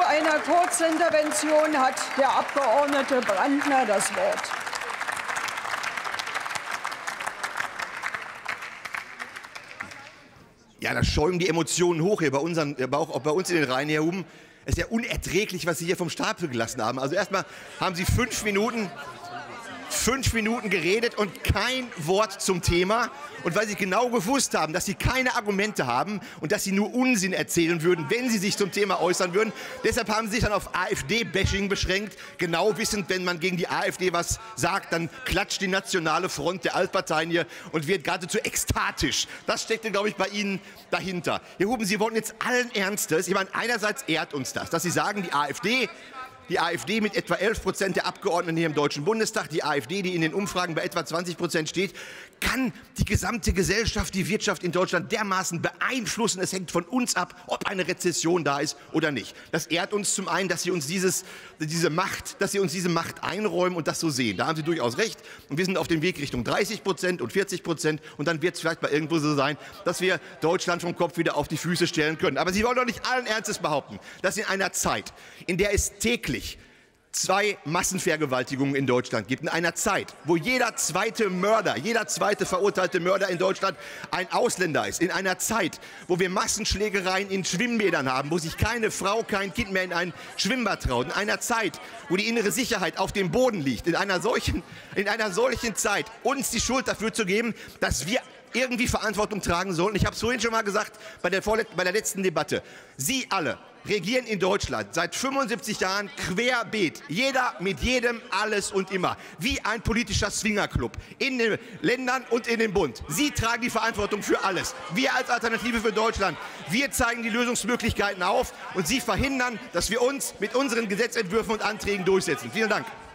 einer Kurzintervention hat der Abgeordnete Brandner das Wort. Ja, da schäumen die Emotionen hoch hier auch bei uns in den Reihen, Herr Huben. Es ist ja unerträglich, was Sie hier vom Stapel gelassen haben. Also erstmal haben Sie 5 Minuten geredet und kein Wort zum Thema. Und weil Sie genau gewusst haben, dass Sie keine Argumente haben und dass Sie nur Unsinn erzählen würden, wenn Sie sich zum Thema äußern würden, deshalb haben Sie sich dann auf AfD-Bashing beschränkt. Genau wissend, wenn man gegen die AfD was sagt, dann klatscht die nationale Front der Altparteien hier und wird geradezu ekstatisch. Das steckte, glaube ich, bei Ihnen dahinter. Herr Huben, Sie wollten jetzt allen Ernstes, ich meine, einerseits ehrt uns das, dass Sie sagen, die AfD mit etwa 11% der Abgeordneten hier im Deutschen Bundestag, die AfD, die in den Umfragen bei etwa 20% steht, kann die gesamte Gesellschaft, die Wirtschaft in Deutschland dermaßen beeinflussen. Es hängt von uns ab, ob eine Rezession da ist oder nicht. Das ehrt uns zum einen, dass Sie uns diese Macht einräumen und das so sehen. Da haben Sie durchaus recht. Und wir sind auf dem Weg Richtung 30% und 40%. Und dann wird es vielleicht mal irgendwo so sein, dass wir Deutschland vom Kopf wieder auf die Füße stellen können. Aber Sie wollen doch nicht allen Ernstes behaupten, dass in einer Zeit, in der es täglich 2 Massenvergewaltigungen in Deutschland gibt, in einer Zeit, wo jeder zweite verurteilte Mörder in Deutschland ein Ausländer ist, in einer Zeit, wo wir Massenschlägereien in Schwimmbädern haben, wo sich keine Frau, kein Kind mehr in ein Schwimmbad traut, in einer Zeit, wo die innere Sicherheit auf dem Boden liegt, in einer solchen Zeit uns die Schuld dafür zu geben, dass wir irgendwie Verantwortung tragen sollen. Ich habe es vorhin schon mal gesagt bei der letzten Debatte. Sie alle regieren in Deutschland seit 75 Jahren querbeet. Jeder mit jedem, alles und immer. Wie ein politischer Swingerclub in den Ländern und in dem Bund. Sie tragen die Verantwortung für alles. Wir als Alternative für Deutschland, wir zeigen die Lösungsmöglichkeiten auf und Sie verhindern, dass wir uns mit unseren Gesetzentwürfen und Anträgen durchsetzen. Vielen Dank.